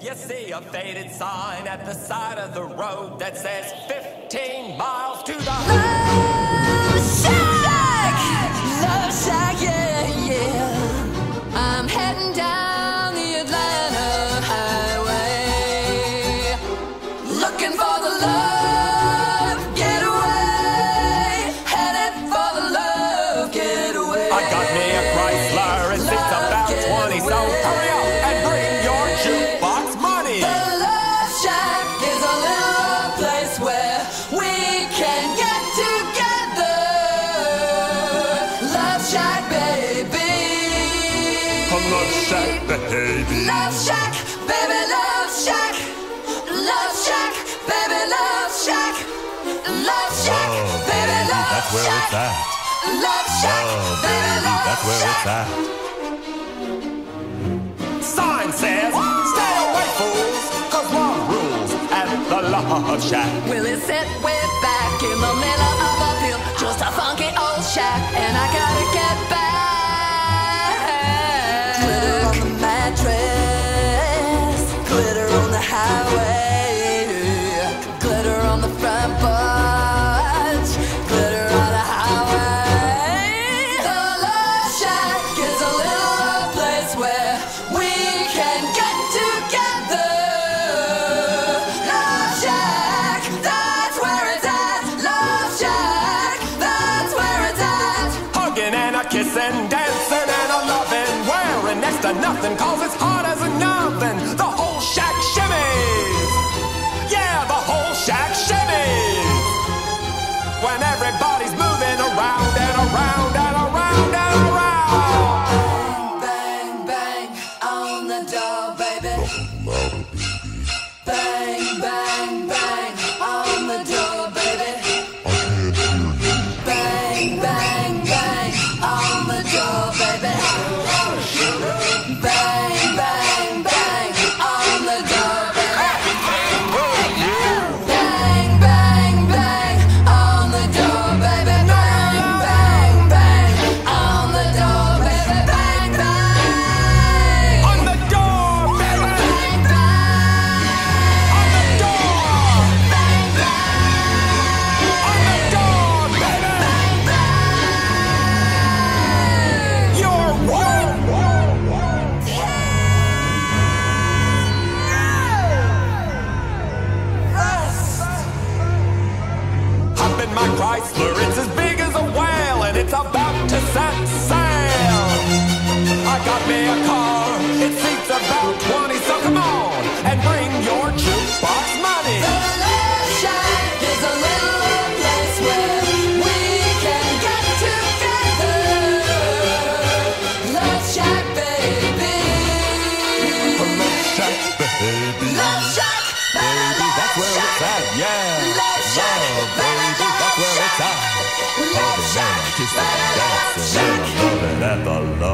You see a faded sign at the side of the road that says 15 miles to the Love Shack! Love Shack, yeah, yeah. I'm heading down the Atlanta highway, looking for the love getaway, headed for the love getaway. I got me a Chrysler and seats about 20, so hurry up and bring your jukebox money. The Love Shack is a little place where we can get together. Love Shack, baby. Love Shack, baby. Love Shack, baby, Love Shack. Love Shack, baby, Love Shack. Love Shack, baby, Love That's where Shack. it's at. Love Shack, baby, Love That's where it's Shack. at. Sign says, stay away, fools, 'cause love rules at the Love Shack. Well, it's set way back in the middle of a field, just a funky old shack, and I gotta get back. Glitter on the mattress, glitter on the highway, glitter on the front porch, glitter on the highway. The Love Shack is a little place where we can get together. Love Shack, that's where it's at. Love Shack, that's where it's at. Hugging and a kissing, dancing and a loving, wearing next to nothing, 'cause it's hard as a nothing. The whole shack shimmies. Yeah, the whole shack shimmies. When everybody's moving around and around and around and around. Bang, bang, on the door, baby. Bang, bang, bang, on the door, baby. Bang, bang, bang, on the door, baby. Bang, bang, bang, on the door, baby. Bang, bang, bang, on the door, baby. Bang, bang, bang, on the door, baby. Bang, bang. On the door, baby. Bang, bang. On the door. Bang, bang. On the door, baby. Bang, bang. You're what? Hop in my Chrysler, it's as big as a whale, and it's about to set sail. I got me a car, it seats about 20, so come on and bring your jukebox money. The Love Shack is a little place where we can get together. Love Shack, baby. Love Shack, baby. Love Shack, Baby, that's where it's at, yeah. Love Shack, baby, that's where it's at. Love Shack, Kissing, dancing, and loving at the Love